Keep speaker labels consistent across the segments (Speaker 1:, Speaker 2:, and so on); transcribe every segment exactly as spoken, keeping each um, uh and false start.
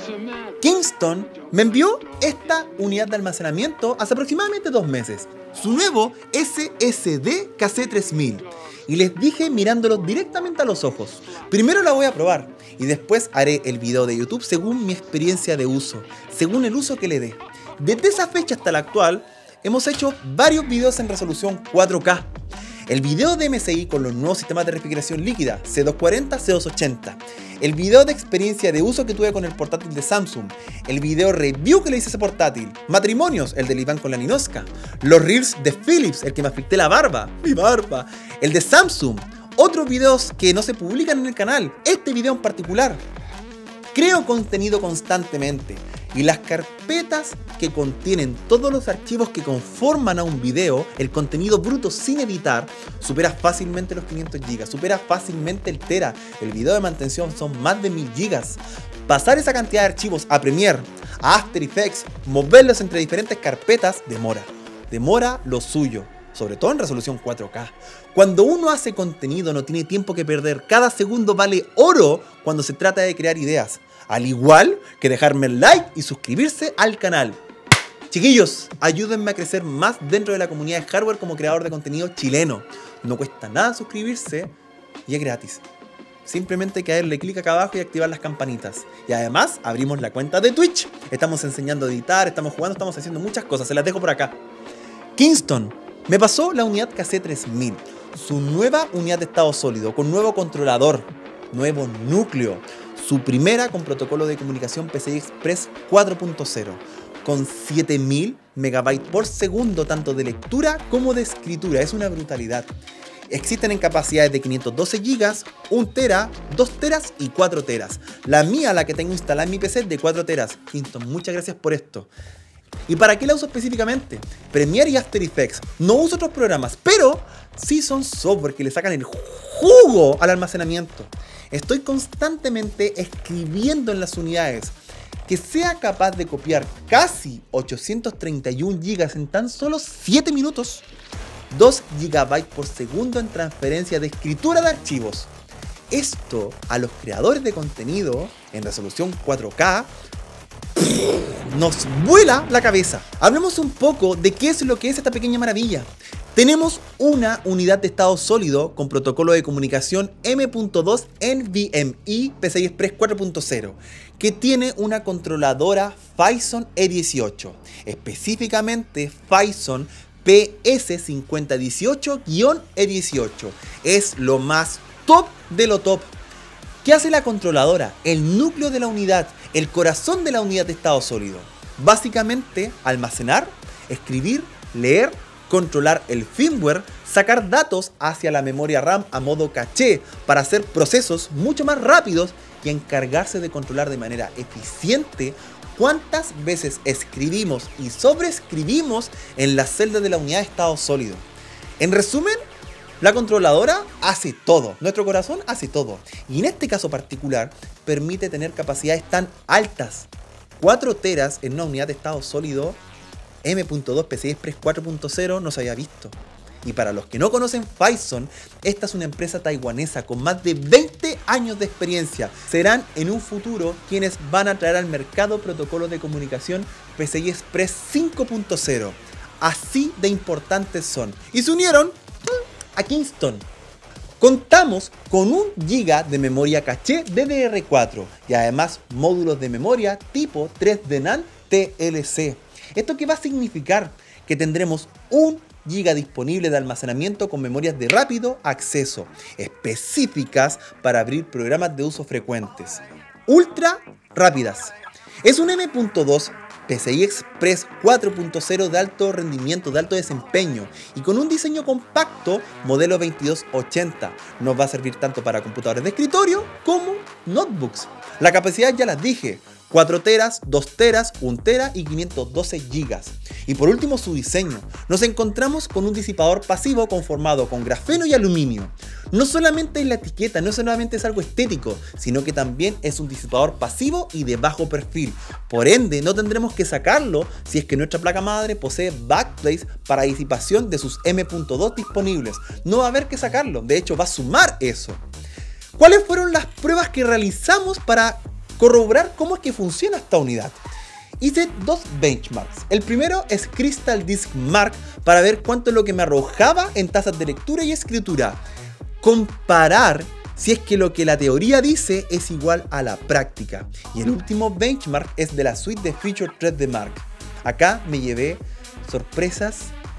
Speaker 1: Kingston me envió esta unidad de almacenamiento hace aproximadamente dos meses, su nuevo S S D K C tres mil, y les dije mirándolo directamente a los ojos, primero la voy a probar y después haré el video de YouTube según mi experiencia de uso, según el uso que le dé. Desde esa fecha hasta la actual, hemos hecho varios videos en resolución cuatro K. El video de M S I con los nuevos sistemas de refrigeración líquida C doscientos cuarenta, C doscientos ochenta. El video de experiencia de uso que tuve con el portátil de Samsung. El video review que le hice a ese portátil. Matrimonios, el del Iván con la Ninoska. Los reels de Philips, el que me afecté la barba. Mi barba. El de Samsung. Otros videos que no se publican en el canal. Este video en particular. Creo contenido constantemente. Y las carpetas que contienen todos los archivos que conforman a un video, el contenido bruto sin editar, supera fácilmente los quinientos gigas, supera fácilmente el tera. El video de mantención son más de mil gigas. Pasar esa cantidad de archivos a Premiere, a After Effects, moverlos entre diferentes carpetas, demora. Demora lo suyo, sobre todo en resolución cuatro K. Cuando uno hace contenido no tiene tiempo que perder, cada segundo vale oro cuando se trata de crear ideas. Al igual que dejarme el like y suscribirse al canal. Chiquillos, ayúdenme a crecer más dentro de la comunidad de hardware como creador de contenido chileno. No cuesta nada suscribirse y es gratis. Simplemente hay que darle clic acá abajo y activar las campanitas. Y además abrimos la cuenta de Twitch. Estamos enseñando a editar, estamos jugando, estamos haciendo muchas cosas. Se las dejo por acá. Kingston me pasó la unidad K C tres mil. Su nueva unidad de estado sólido con nuevo controlador, nuevo núcleo. Su primera con protocolo de comunicación P C I Express cuatro punto cero, con siete mil megabytes por segundo tanto de lectura como de escritura. Es una brutalidad. Existen en capacidades de quinientos doce gigas, un tera, dos teras y cuatro teras. La mía, la que tengo instalada en mi P C, es de cuatro teras. Kingston, muchas gracias por esto. ¿Y para qué la uso específicamente? Premiere y After Effects. No uso otros programas, pero sí son software que le sacan el jugo al almacenamiento. Estoy constantemente escribiendo en las unidades. Que sea capaz de copiar casi ochocientos treinta y uno gigas en tan solo siete minutos. dos gigabytes por segundo en transferencia de escritura de archivos. Esto a los creadores de contenido en resolución cuatro K nos vuela la cabeza. Hablemos un poco de qué es lo que es esta pequeña maravilla. Tenemos una unidad de estado sólido con protocolo de comunicación M punto dos NVMe P C I Express cuatro punto cero que tiene una controladora Phison E dieciocho, específicamente Phison P S cincuenta dieciocho E dieciocho. Es lo más top de lo top. ¿Qué hace la controladora? El núcleo de la unidad, el corazón de la unidad de estado sólido. Básicamente, almacenar, escribir, leer, controlar el firmware, sacar datos hacia la memoria RAM a modo caché para hacer procesos mucho más rápidos y encargarse de controlar de manera eficiente cuántas veces escribimos y sobreescribimos en las celdas de la unidad de estado sólido. En resumen, la controladora hace todo, nuestro corazón hace todo, y en este caso particular permite tener capacidades tan altas, cuatro teras en una unidad de estado sólido M punto dos P C I Express cuatro punto cero no se había visto. Y para los que no conocen Phison, esta es una empresa taiwanesa con más de veinte años de experiencia. Serán en un futuro quienes van a traer al mercado protocolos de comunicación P C I Express cinco punto cero. Así de importantes son. Y se unieron a Kingston. Contamos con un giga de memoria caché D D R cuatro y además módulos de memoria tipo tres D NAND T L C. ¿Esto qué va a significar? Que tendremos un giga disponible de almacenamiento con memorias de rápido acceso, específicas para abrir programas de uso frecuentes, ultra rápidas. Es un M punto dos P C I Express cuatro punto cero de alto rendimiento, de alto desempeño y con un diseño compacto modelo veintidós ochenta. Nos va a servir tanto para computadores de escritorio como notebooks. La capacidad ya las dije. cuatro teras, dos teras, un tera y quinientos doce gigas. Y por último su diseño. Nos encontramos con un disipador pasivo conformado con grafeno y aluminio. No solamente en la etiqueta, no solamente es algo estético, sino que también es un disipador pasivo y de bajo perfil. Por ende, no tendremos que sacarlo si es que nuestra placa madre posee backplates para disipación de sus M punto dos disponibles. No va a haber que sacarlo, de hecho va a sumar eso. ¿Cuáles fueron las pruebas que realizamos para corroborar cómo es que funciona esta unidad. Hice dos benchmarks. El primero es Crystal Disk Mark para ver cuánto es lo que me arrojaba en tasas de lectura y escritura. Comparar si es que lo que la teoría dice es igual a la práctica. Y el último benchmark es de la suite de Feature tres D Mark. Acá me llevé sorpresas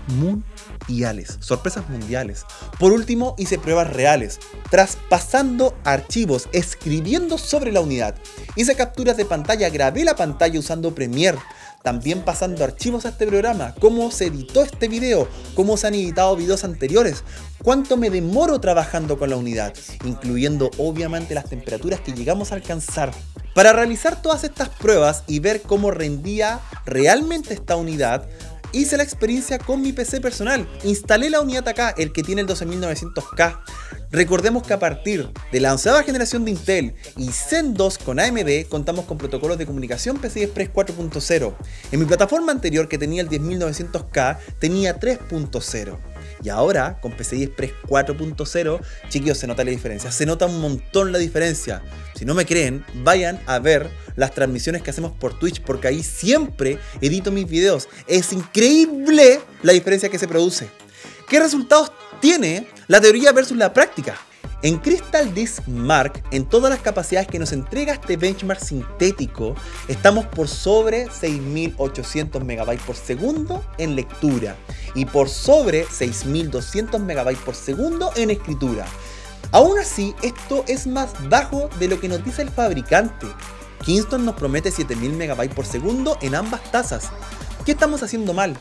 Speaker 1: mundiales. Sorpresas mundiales. Por último, hice pruebas reales, traspasando archivos, escribiendo sobre la unidad. Hice capturas de pantalla, grabé la pantalla usando Premiere. También pasando archivos a este programa, cómo se editó este video, cómo se han editado videos anteriores, cuánto me demoro trabajando con la unidad, incluyendo obviamente las temperaturas que llegamos a alcanzar. Para realizar todas estas pruebas y ver cómo rendía realmente esta unidad, hice la experiencia con mi P C personal. Instalé la unidad acá, el que tiene el doce mil novecientos K. Recordemos que a partir de la onceava generación de Intel y Zen dos con A M D contamos con protocolos de comunicación P C I Express cuatro punto cero. En mi plataforma anterior, que tenía el diez mil novecientos K, tenía tres punto cero. Y ahora, con P C I Express cuatro punto cero, chiquillos, se nota la diferencia. Se nota un montón la diferencia. Si no me creen, vayan a ver las transmisiones que hacemos por Twitch, porque ahí siempre edito mis videos. Es increíble la diferencia que se produce. ¿Qué resultados tiene la teoría versus la práctica? En Crystal Disk Mark, en todas las capacidades que nos entrega este benchmark sintético, estamos por sobre seis mil ochocientos megabytes por segundo en lectura y por sobre seis mil doscientos megabytes por segundo en escritura. Aún así, esto es más bajo de lo que nos dice el fabricante. Kingston nos promete siete mil megabytes por segundo en ambas tasas. ¿Qué estamos haciendo mal?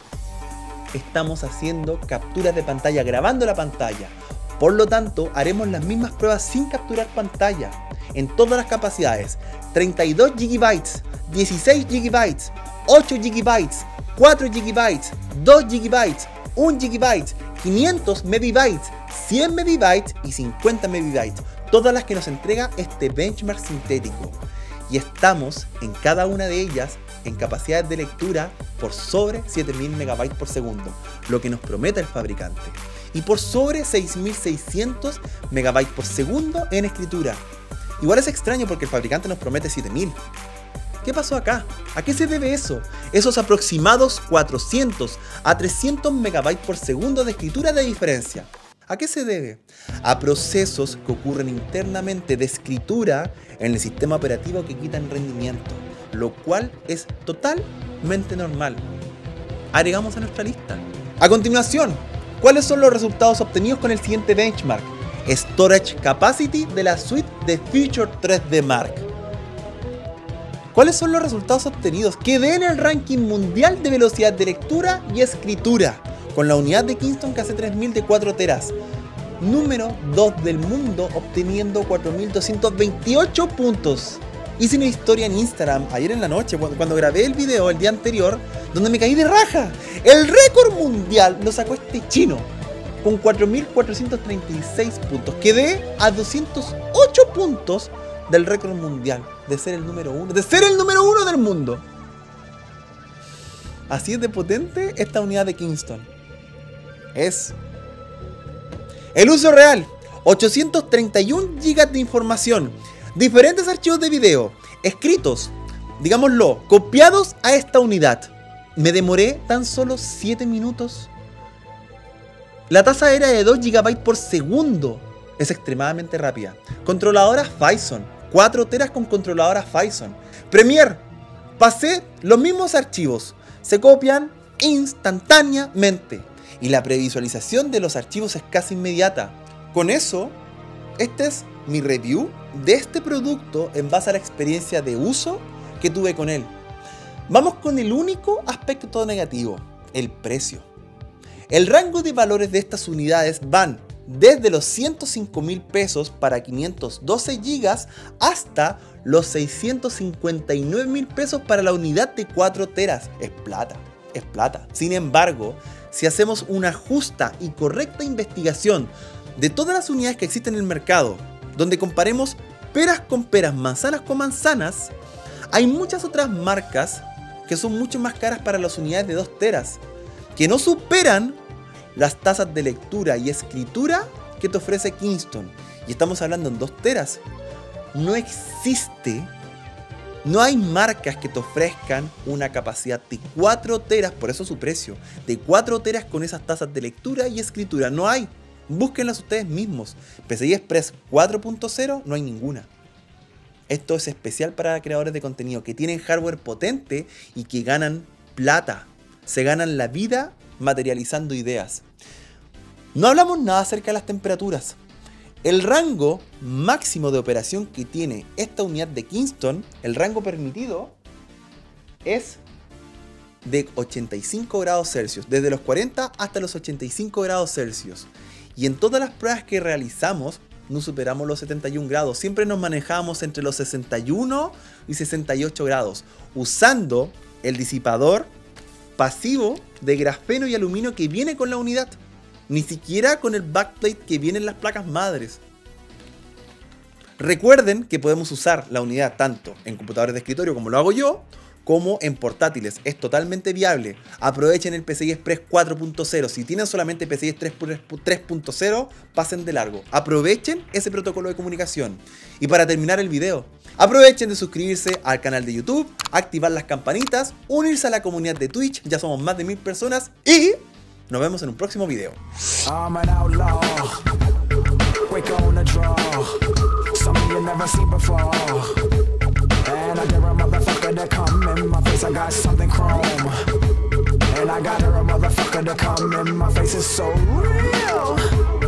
Speaker 1: Estamos haciendo capturas de pantalla, grabando la pantalla. Por lo tanto, haremos las mismas pruebas sin capturar pantalla, en todas las capacidades: treinta y dos gigabytes, dieciséis gigabytes, ocho gigabytes, cuatro gigabytes, dos gigabytes, un gigabyte, quinientos megabytes, cien megabytes y cincuenta megabytes, todas las que nos entrega este benchmark sintético. Y estamos en cada una de ellas en capacidades de lectura por sobre siete mil megabytes por segundo, lo que nos promete el fabricante, y por sobre seis mil seiscientos megabytes por segundo en escritura. Igual es extraño porque el fabricante nos promete siete mil. ¿Qué pasó acá? ¿A qué se debe eso? Esos aproximados cuatrocientos a trescientos megabytes por segundo de escritura de diferencia. ¿A qué se debe? A procesos que ocurren internamente de escritura en el sistema operativo que quitan rendimiento, lo cual es totalmente normal. Agregamos a nuestra lista. A continuación, ¿cuáles son los resultados obtenidos con el siguiente benchmark? Storage Capacity de la suite de Feature tres D Mark. ¿Cuáles son los resultados obtenidos? Quedé en el ranking mundial de velocidad de lectura y escritura con la unidad de Kingston K C tres mil de cuatro teras. Número dos del mundo, obteniendo cuatro mil doscientos veintiocho puntos. Hice una historia en Instagram ayer en la noche, cuando, cuando grabé el video el día anterior, donde me caí de raja. El récord mundial lo sacó este chino, con cuatro mil cuatrocientos treinta y seis puntos. Quedé a doscientos ocho puntos del récord mundial, de ser el número uno, de ser el número uno del mundo. Así es de potente esta unidad de Kingston. Es el uso real: ochocientos treinta y uno gigas de información, diferentes archivos de video, escritos, digámoslo, copiados a esta unidad. Me demoré tan solo siete minutos. La tasa era de dos gigabytes por segundo. Es extremadamente rápida. Controladoras Phison, cuatro teras con controladoras Phison. Premiere, pasé los mismos archivos, se copian instantáneamente. Y la previsualización de los archivos es casi inmediata. Con eso, este es mi review de este producto en base a la experiencia de uso que tuve con él. Vamos con el único aspecto negativo: el precio. El rango de valores de estas unidades van desde los ciento cinco mil pesos para quinientos doce gigas hasta los seiscientos cincuenta y nueve mil pesos para la unidad de cuatro teras. Es plata, es plata. Sin embargo, si hacemos una justa y correcta investigación de todas las unidades que existen en el mercado, donde comparemos peras con peras, manzanas con manzanas, hay muchas otras marcas que son mucho más caras para las unidades de dos teras, que no superan las tasas de lectura y escritura que te ofrece Kingston. Y estamos hablando en dos teras. No existe No hay marcas que te ofrezcan una capacidad de cuatro teras, por eso su precio, de cuatro teras con esas tasas de lectura y escritura. No hay. Búsquenlas ustedes mismos. P C I Express cuatro punto cero no hay ninguna. Esto es especial para creadores de contenido que tienen hardware potente y que ganan plata. Se ganan la vida materializando ideas. No hablamos nada acerca de las temperaturas. El rango máximo de operación que tiene esta unidad de Kingston, el rango permitido, es de ochenta y cinco grados Celsius, desde los cuarenta hasta los ochenta y cinco grados Celsius. Y en todas las pruebas que realizamos, no superamos los setenta y un grados, siempre nos manejamos entre los sesenta y uno y sesenta y ocho grados, usando el disipador pasivo de grafeno y aluminio que viene con la unidad. Ni siquiera con el backplate que viene en las placas madres. Recuerden que podemos usar la unidad tanto en computadores de escritorio como lo hago yo, como en portátiles. Es totalmente viable. Aprovechen el P C I Express cuatro punto cero. Si tienen solamente P C I tres punto cero, pasen de largo. Aprovechen ese protocolo de comunicación. Y para terminar el video, aprovechen de suscribirse al canal de YouTube, activar las campanitas, unirse a la comunidad de Twitch. Ya somos más de mil personas y nos vemos en un próximo video. I'm an outlaw, quick on the draw, something you never seen before. And I dare a motherfucker to come in my face, I got something chrome. And I got her a motherfucker to come in my face, it's so real.